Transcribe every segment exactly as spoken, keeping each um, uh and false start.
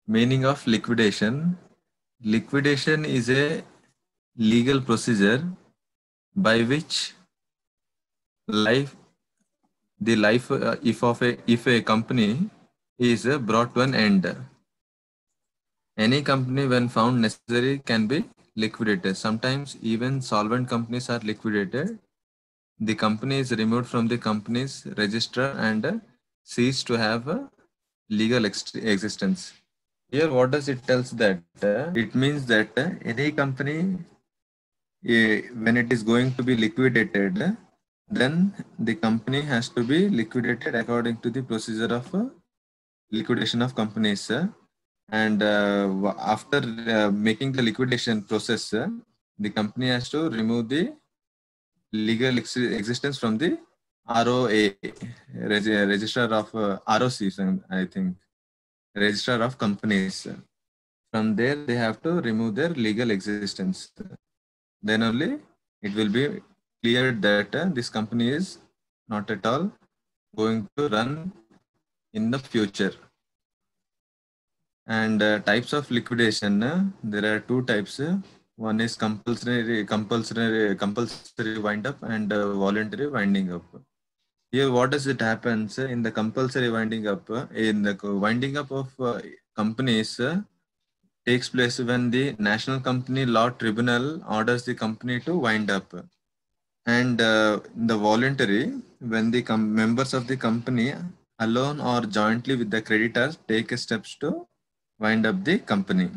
Meaning of liquidation. Liquidation is a legal procedure by which life, the life uh, if of a if a company is uh, brought to an end. Any company, when found necessary, can be liquidated. Sometimes even solvent companies are liquidated. The company is removed from the company's register and uh, ceased to have a legal ex- existence. Here, what does it tells that? Uh, it means that uh, any company, uh, when it is going to be liquidated, uh, then the company has to be liquidated according to the procedure of uh, liquidation of companies. Uh, and uh, w- after uh, making the liquidation process, uh, the company has to remove the legal ex- existence from the R O A, reg- Register of uh, R O C, I think, Register of Companies. From there, they have to remove their legal existence. Then only it will be cleared that uh, this company is not at all going to run in the future. And uh, types of liquidation, uh, there are two types. Uh, one is compulsory, compulsory, compulsory wind up and uh, voluntary winding up. Here, what does it happens uh, in the compulsory winding up? Uh, in the co- winding up of uh, companies uh, takes place when the National Company Law Tribunal orders the company to wind up. And uh, in the voluntary, when the com- members of the company alone or jointly with the creditors take steps to wind up the company.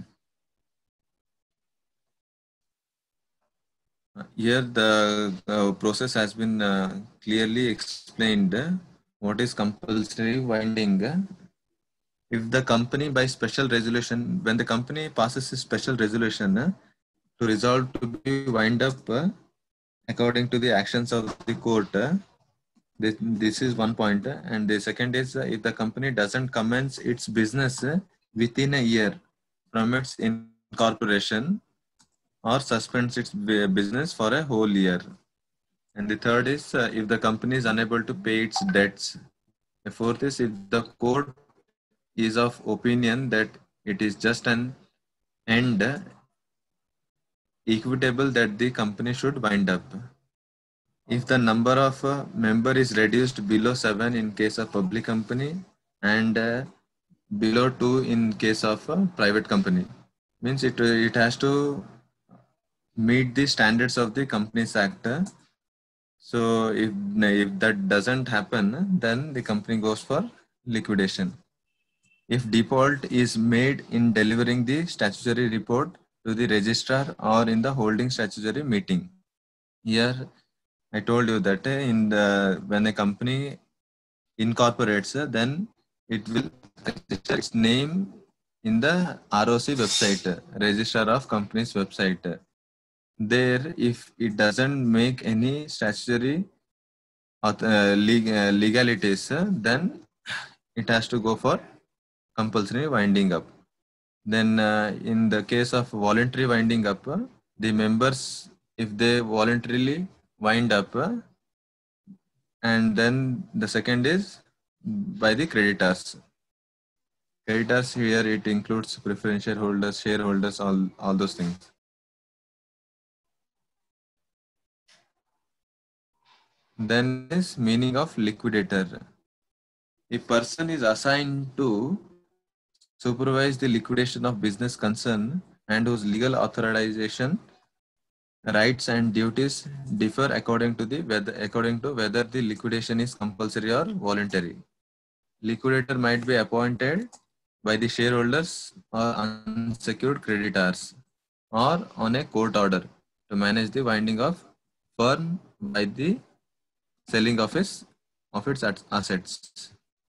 Uh, Here, the uh, process has been uh, clearly explained. uh, What is compulsory winding? uh, If the company by special resolution, when the company passes a special resolution uh, to resolve to be wind up uh, according to the actions of the court, uh, this, this is one point. uh, And the second is uh, if the company doesn't commence its business uh, within a year from its incorporation or suspends its bu- business for a whole year. And the third is uh, if the company is unable to pay its debts. The fourth is if the court is of opinion that it is just an end equitable that the company should wind up. If the number of uh, member is reduced below seven in case of public company and uh, below two in case of a private company, means it, uh, it has to meet the standards of the Companies Act. So if, if that doesn't happen, then the company goes for liquidation. If default is made in delivering the statutory report to the registrar or in the holding statutory meeting. Here, I told you that uh, in the when a company incorporates, uh, then it will register its name in the R O C website, uh, Register of Companies website. There, if it doesn't make any statutory auth- uh, leg- uh, legalities, uh, then it has to go for compulsory winding up. Then, uh, in the case of voluntary winding up, uh, the members, if they voluntarily wind up, uh, and then the second is by the creditors. Creditors here, it includes preferential holders, shareholders, all, all those things. Then is meaning of liquidator. A person is assigned to supervise the liquidation of business concern and whose legal authorization, rights and duties differ according to the whether according to whether the liquidation is compulsory or voluntary. Liquidator might be appointed by the shareholders or unsecured creditors or on a court order to manage the winding of firm by the selling of its of its assets.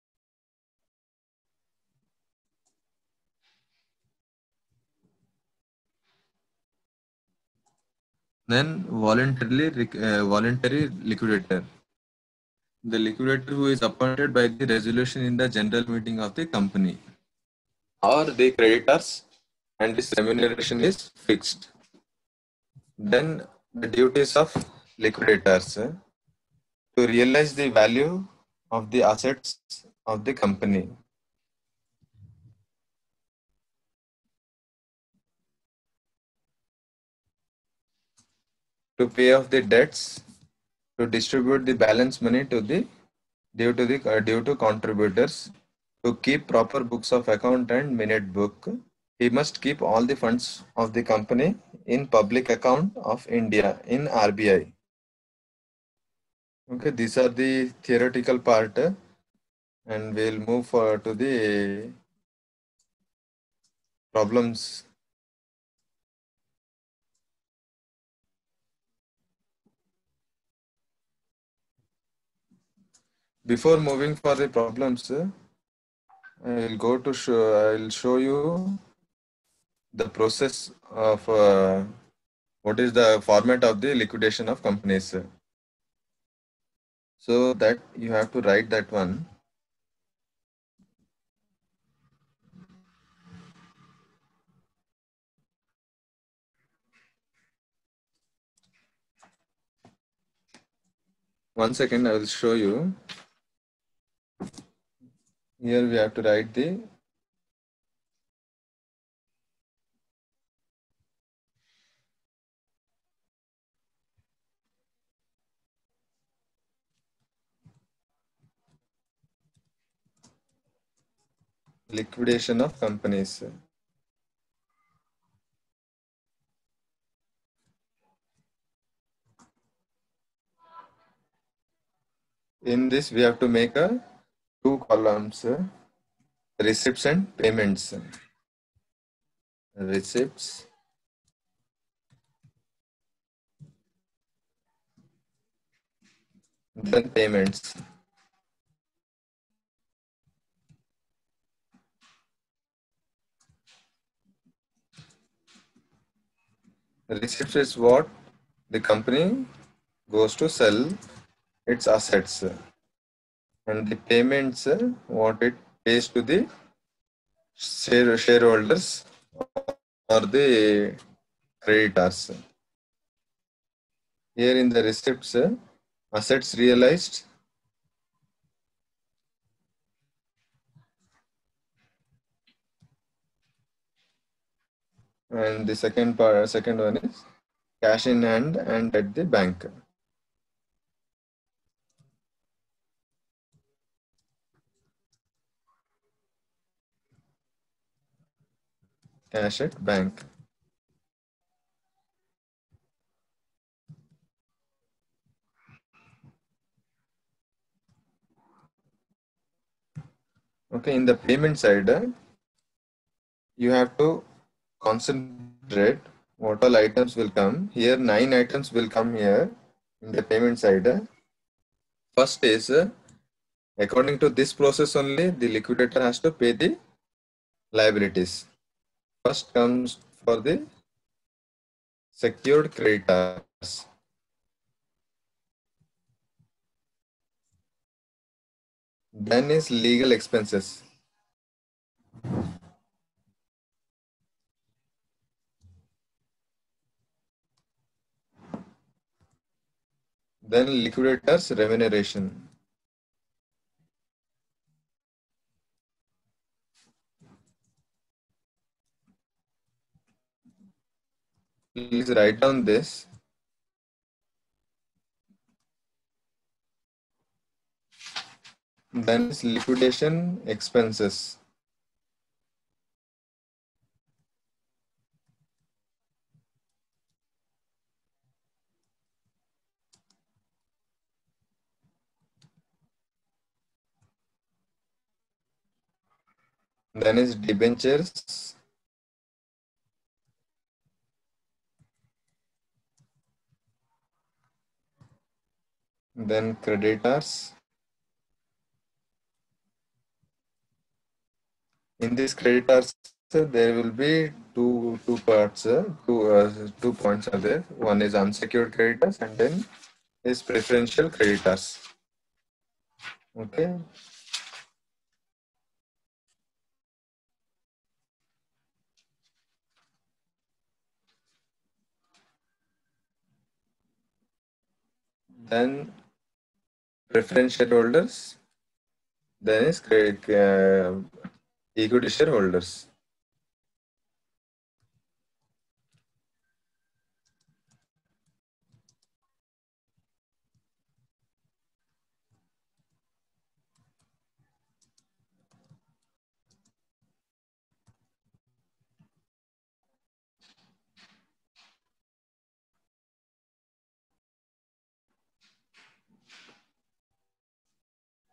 Then voluntarily uh, voluntary liquidator. The liquidator who is appointed by the resolution in the general meeting of the company or the creditors and his remuneration is fixed. Then the duties of liquidators uh, to realize the value of the assets of the company. to pay off the debts, to distribute the balance money to the due to the uh, due to contributors, to keep proper books of account and minute book. He must keep all the funds of the company in public account of India in R B I. Okay, these are the theoretical part, uh, and we'll move forward to the problems. Before moving for the problems, uh, I'll go to show. I'll show you the process of uh, what is the format of the liquidation of companies. So that you have to write that one. One second, I will show you. Here we have to write the liquidation of companies. In this, we have to make a two columns, uh, receipts and payments. Receipts then payments. Receipts is what the company goes to sell its assets, and the payments uh, what it pays to the share, shareholders or the creditors. Here in the receipts, uh, assets realized, and the second part, second one is cash in hand and at the bank. Cash at bank. Okay, in the payment side, uh, you have to concentrate what all items will come. Here, nine items will come here in the payment side. Uh. First is, uh, according to this process only, the liquidator has to pay the liabilities. First comes for the secured creditors. Then is legal expenses. Then liquidators remuneration. Please write down this. Then is liquidation expenses. Then is debentures. Then creditors. In this creditors, there will be two two parts, uh, two uh, two points are there. One is unsecured creditors, and then is preferential creditors. Okay. Then preferential shareholders. Then is credit, uh, equity shareholders.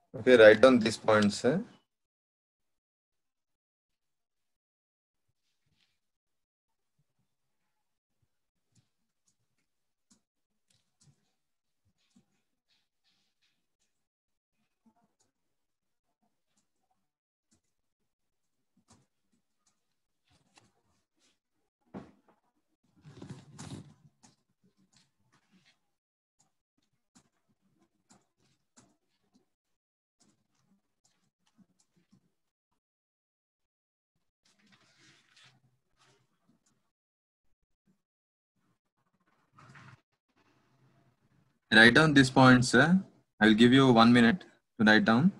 Okay, write down these points. Eh? Write down these points. Eh? I'll give you one minute to write down.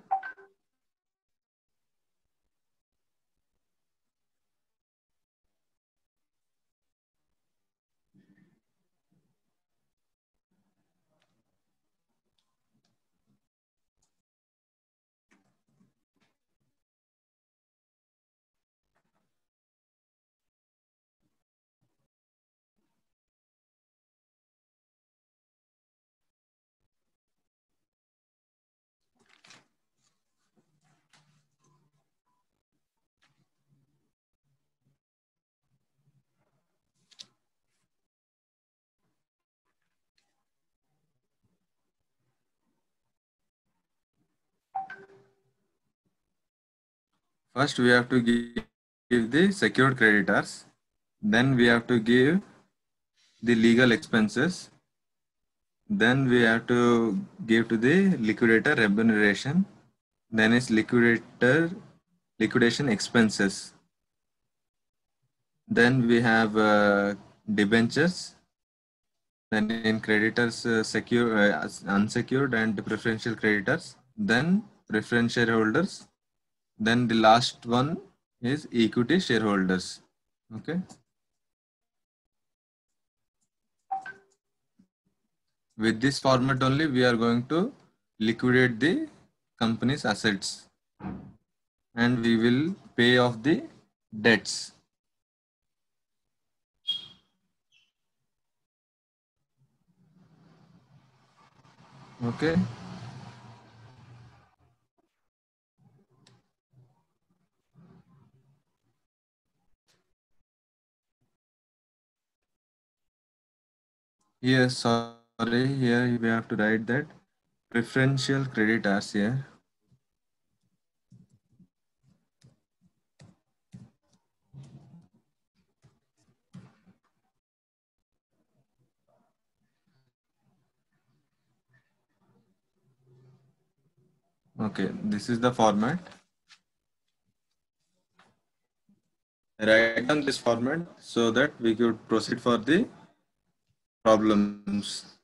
First, we have to give, give the secured creditors. Then we have to give the legal expenses. Then we have to give to the liquidator remuneration. Then is liquidator liquidation expenses. Then we have uh, debentures. Then in creditors, uh, secure, uh, unsecured and preferential creditors. Then preference shareholders. Then the last one is equity shareholders. Okay. With this format only, we are going to liquidate the company's assets and we will pay off the debts. Okay. Here, sorry, here we have to write that preferential creditors here. Okay, this is the format. Write down this format so that we could proceed for the problems.